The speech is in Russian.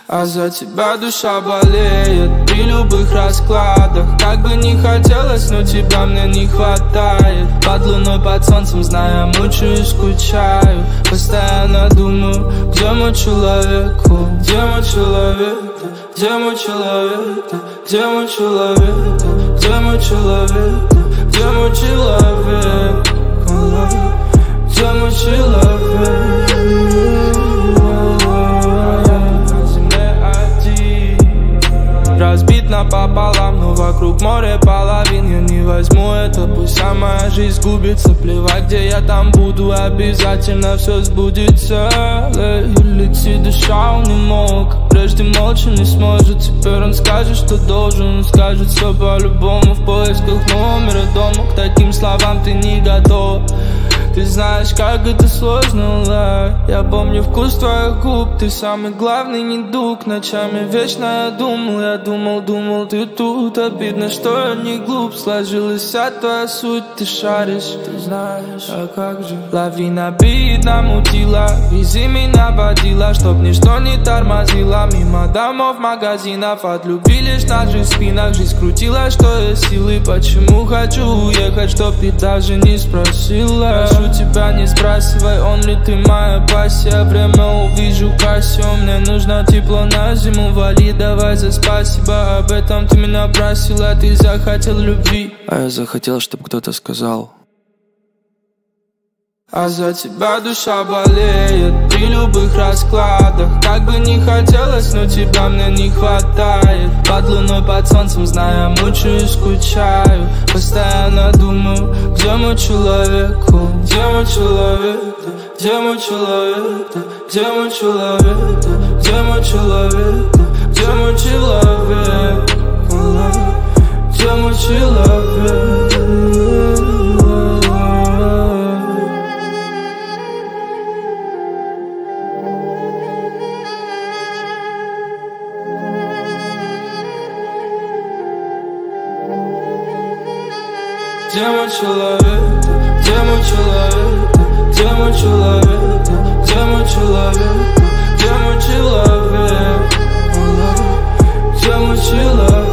А за тебя душа болеет при любых раскладах. Как бы не хотелось, но тебя мне не хватает. Под луной, под солнцем, зная, мучаюсь, скучаю. Постоянно думаю, где мой человек, где мой человек, где мой человек, где мой человек, где мой человек, где мой человек, где мой человек. Разбит напополам, но вокруг море половин. Я не возьму это, пусть вся моя жизнь сгубится. Плевать, где я там буду, обязательно все сбудется. Летит душа, он не мог, прежде молча не сможет. Теперь он скажет, что должен, он скажет все по-любому. В поисках номера дома, к таким словам ты не готов. Ты знаешь, как это сложно, ла. Я помню вкус твоих губ, ты самый главный недуг. Ночами вечно я думал, ты тут. Обидно, что я не глуп, сложилась вся твоя суть. Ты шаришь, ты знаешь, а как же. Лавина бит намутила, вези меня водила, чтоб ничто не тормозило. Мимо домов, магазинов, от любви лишь на жизнь спинах. Жизнь крутила, что есть силы, почему хочу уехать, чтоб ты даже не спросила. Тебя не сбрасывай, он ли ты моя пассия. Время увижу Кассио, мне нужно тепло на зиму. Вали, давай за спасибо, об этом ты меня просила. Ты захотел любви, а я захотел, чтобы кто-то сказал. А за тебя душа болеет при любых раскладах. Как бы не хотелось, но тебя мне не хватает. Под луной, под солнцем, зная, мучаюсь, скучаю. Постоянно думаю, где мой человек, где мой человек, где мой человек, где мой человек, где мой человек, где мой человек, где мой человек. Где мой человек, где мой человек, где мой человек, где мой человек, где мой человек, где мой человек.